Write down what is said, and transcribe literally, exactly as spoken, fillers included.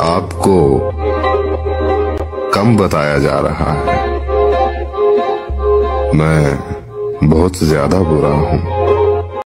आपको कम बताया जा रहा है। मैं बहुत ज्यादा बुरा हूँ।